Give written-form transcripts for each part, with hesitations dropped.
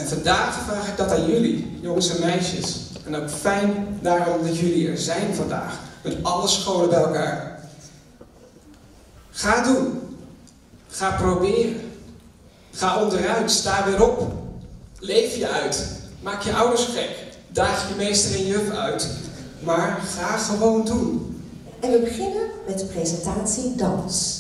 En vandaag vraag ik dat aan jullie, jongens en meisjes. En ook fijn daarom dat jullie er zijn vandaag, met alle scholen bij elkaar. Ga doen. Ga proberen. Ga onderuit, sta weer op. Leef je uit. Maak je ouders gek. Daag je meester en juf uit. Maar ga gewoon doen. En we beginnen met de presentatie dans.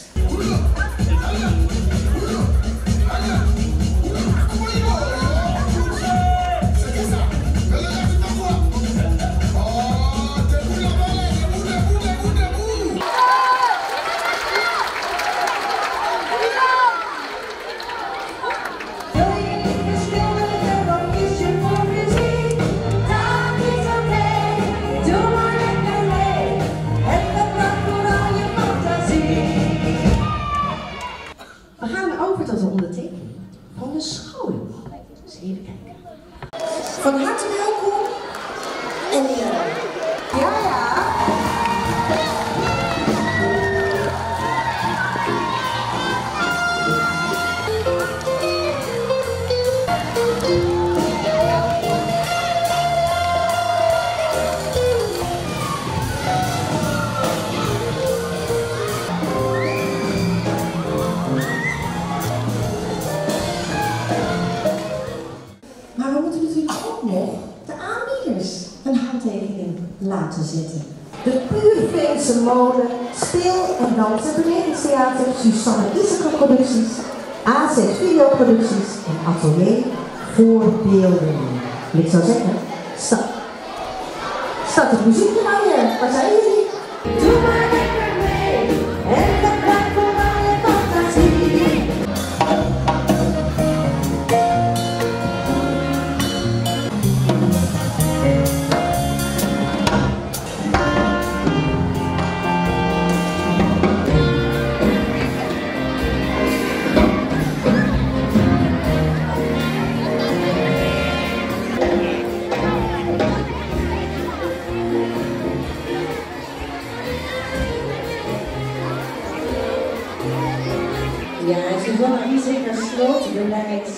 We gaan over tot de ondertekening van de school. Dus even kijken. Van harte welkom. En ja. Maar we moeten natuurlijk ook nog de aanbieders een handtekening laten zetten. De Pureveense Molen, Speel- en Dans- en Belevingstheater, Susanne Iseke Producties, AZ Videoproducties en Atelier Voorbeelden. Ik zou zeggen, start de muziek er nou weer. Waar zijn jullie? Doe maar lekker mee en gebruik vooral je fantasie. Ja, Suzanne Iseke sloot de lijst.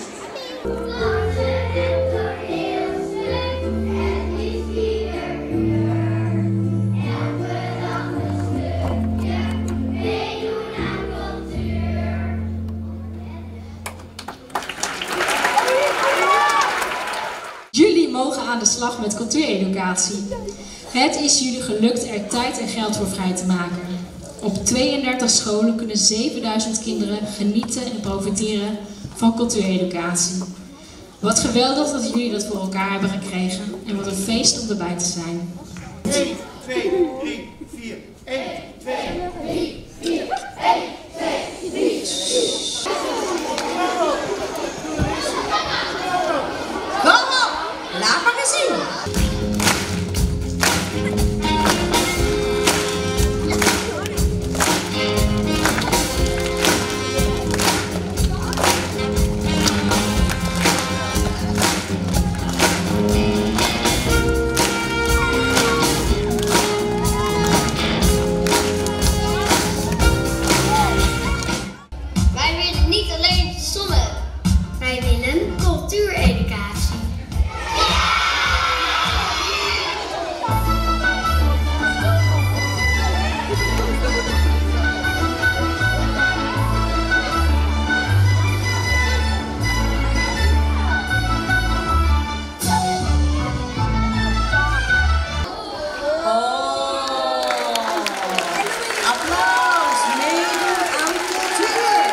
Jullie mogen aan de slag met cultuureducatie. Het is jullie gelukt er tijd en geld voor vrij te maken. Op 32 scholen kunnen 7000 kinderen genieten en profiteren van cultuureducatie. Wat geweldig dat jullie dat voor elkaar hebben gekregen en wat een feest om erbij te zijn. 1, 2, 3, 4. 1, 2, 3, 4. 1, 2, 3, 4. Kom op, laat maar eens zien. Wij willen niet alleen sommen, wij willen cultuureducatie. Applaus, meedoen aan cultuur.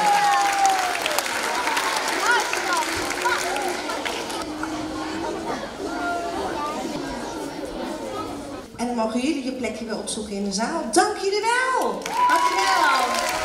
En dan mogen jullie je plekje weer opzoeken in de zaal. Dank jullie wel. Dankjewel.